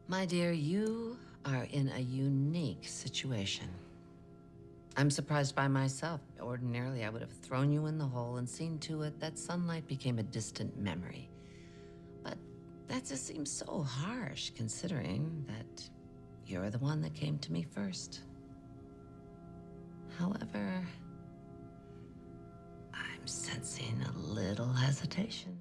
My dear, you are in a unique situation. I'm surprised by myself. Ordinarily, I would have thrown you in the hole and seen to it that sunlight became a distant memory. But that just seems so harsh, considering that you're the one that came to me first. However, I'm sensing a little hesitation.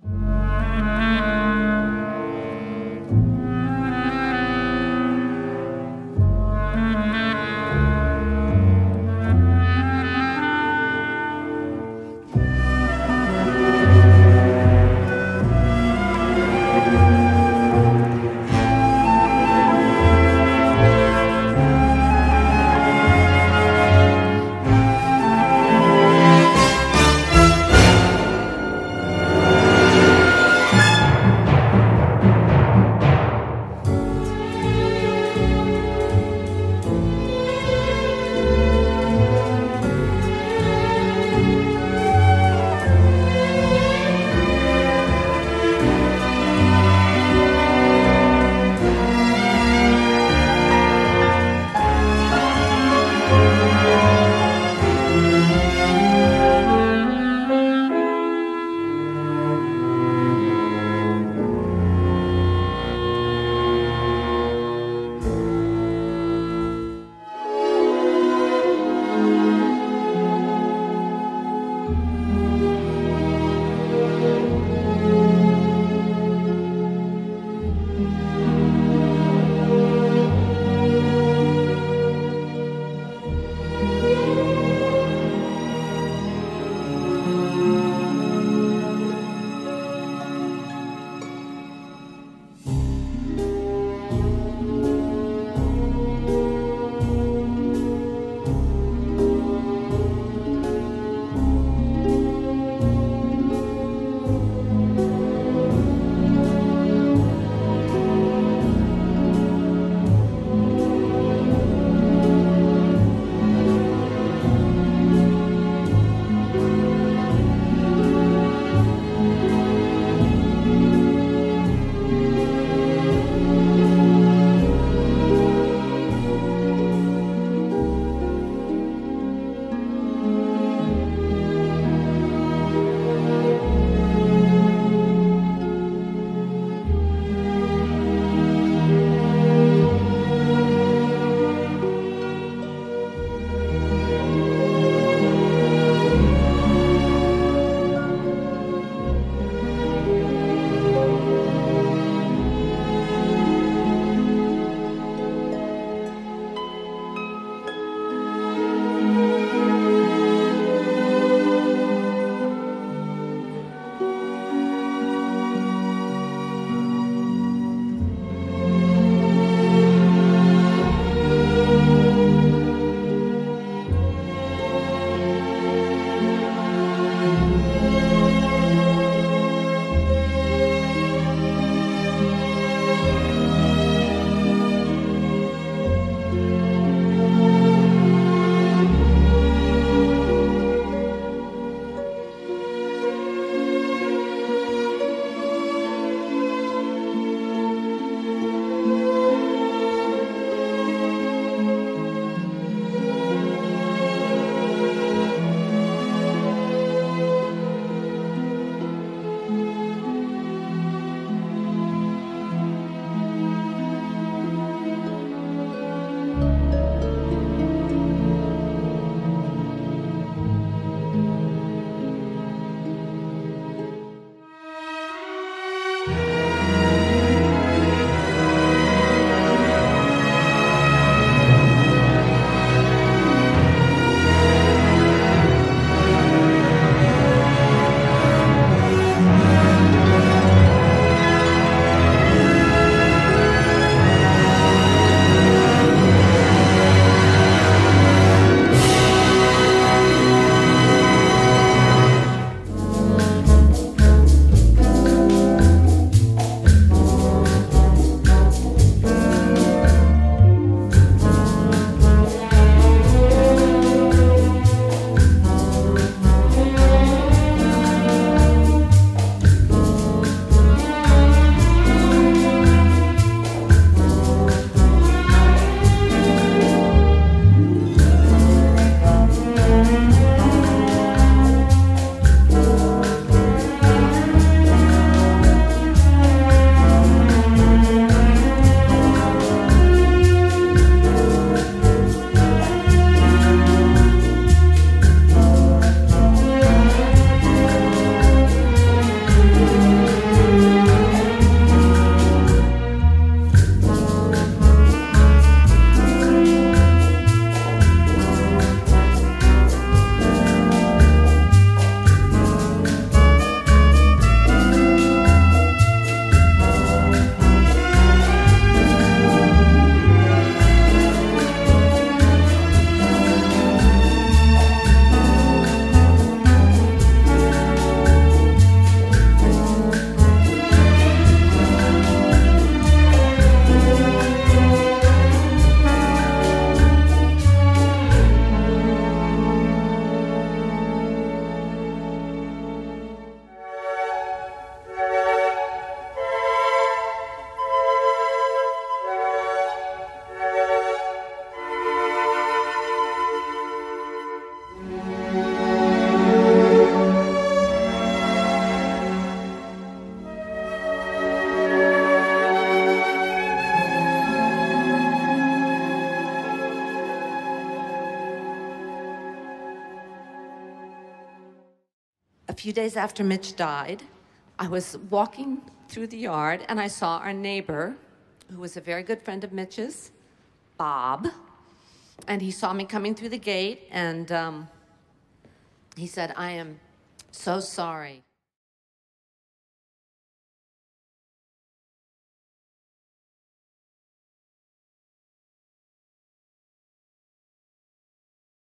few days after Mitch died, I was walking through the yard and I saw our neighbor, who was a very good friend of Mitch's, Bob. And he saw me coming through the gate and he said, "I am so sorry